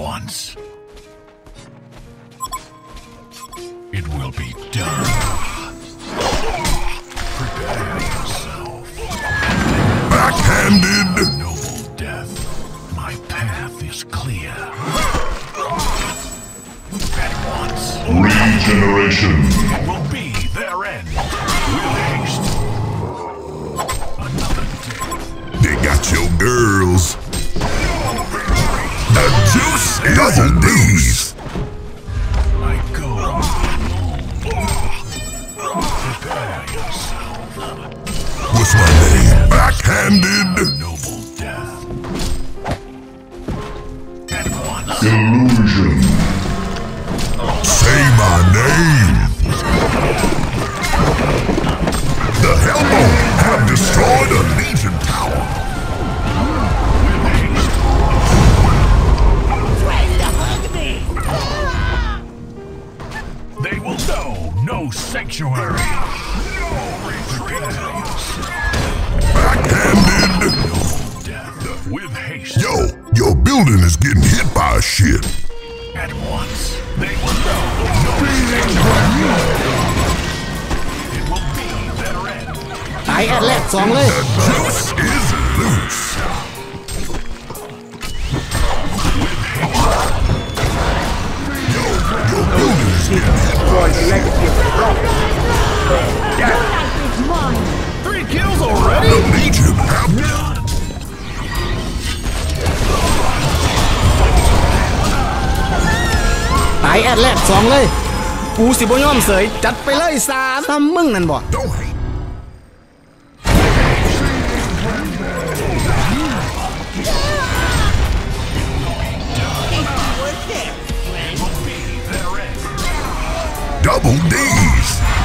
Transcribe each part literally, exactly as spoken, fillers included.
once. It will be done. Prepare yourself. Backhanded! Noble death. My path is clear. At once. Regeneration. It will be their end. With haste. Another day. They got your girls. The juice is double D's. I go alone. Prepare yourself. What's my name? Backhanded. Noble death. At once. Illusion. Say my name. The Hellbone have destroyed a Legion tower. They will know no sanctuary. No retreat. Backhanded. Death with haste. Yo, your building is getting hit by a shit. At once. They will know no sanctuary. It will be their end. ตายแอดแรกสองเลย The juice is loose. Yo, your building is getting hit. Three kills already? The Legion have done. ตายแอดแรกสองเลยกูสิบ่ยอมเสยจัดไปเลยสามทำมึงนั่นบ่ Don't hate. Double D's.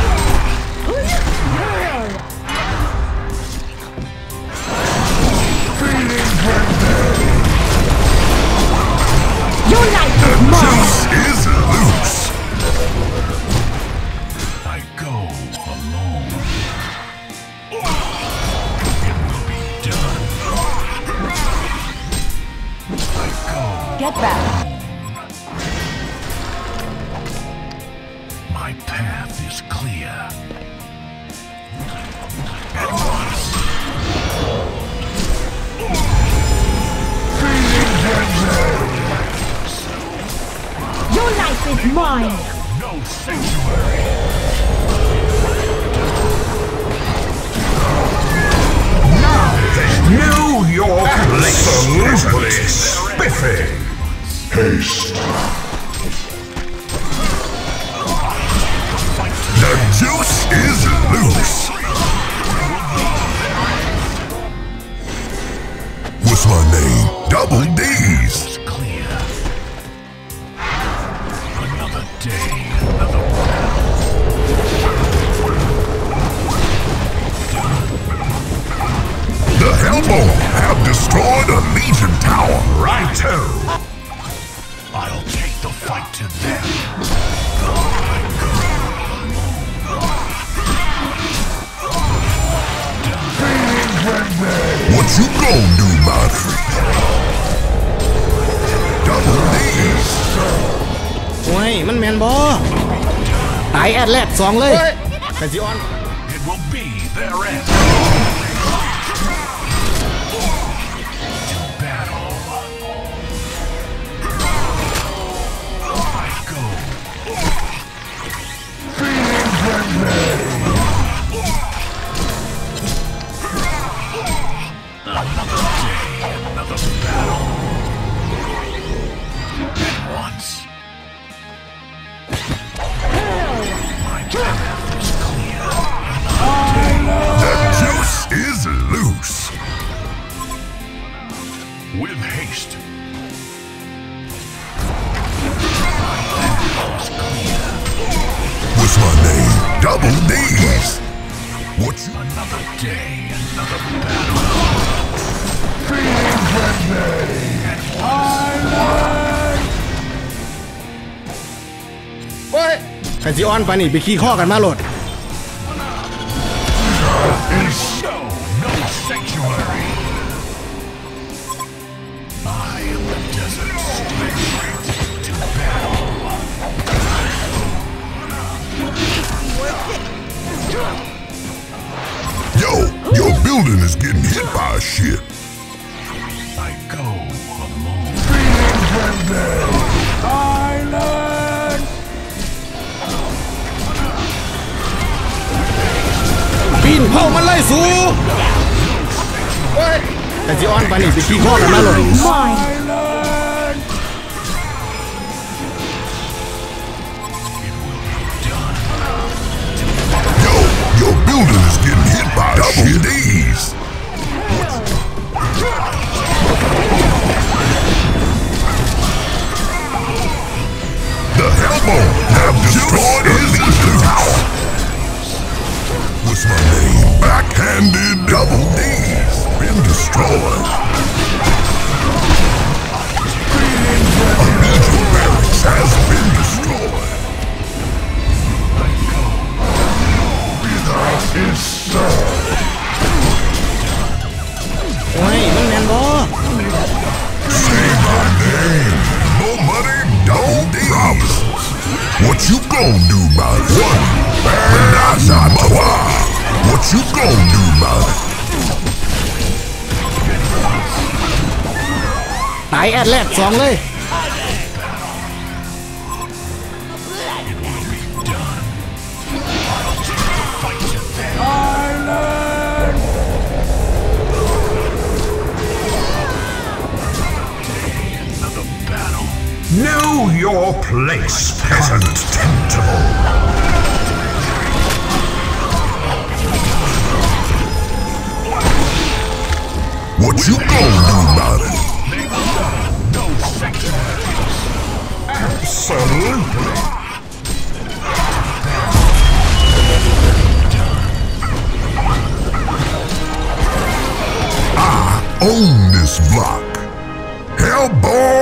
Your life The is mine. juice is loose. I go alone. It will be done. I go. Get back. My path is clear. At once. Your life is mine. No sanctuary. New York absolutely spiffy. Haste. The juice is loose. What's my name? Double D's. It's clear. Another day, another battle. The Hellbone have destroyed a Legion tower. Righto. I'll take the fight to them. What you gonna do about it? Double D's. โอ้ยมันแมนบ่ตายแอดแรกสองเลยกันสิออน It will be their end. To battle. I go. Another day, another battle. At once. My path is clear. The juice is loose. With haste. What's my name? Double D's. What you? Another day, another battle. โอ้ยกันสิออนไปนี่ไปขี้ข้อกันมาโหลด No, no sanctuary. I am the desert. Yo, your building is getting hit by a ship. I go alone. Island! ปีนเผามันไล่สูแต่จีออนไปนี่ไปขี้ข้อกันมาเลย Mine. Island! Yo, your building is getting hit by a ship. D's. The Hellbone have destroyed a Legion tower. What's my name? Backhanded double D's been destroyed. A Legion barracks has been destroyed. That is so. โอ้ยมันแมนบอ Say my name. No money, double D's. What you gon' do about it? One bad not What you gon' do about it? ตายแอดแรกสองเลย Island! Know your place, peasant tentacle. What you gonna do about it? Absolutely. I own this block. Hellbone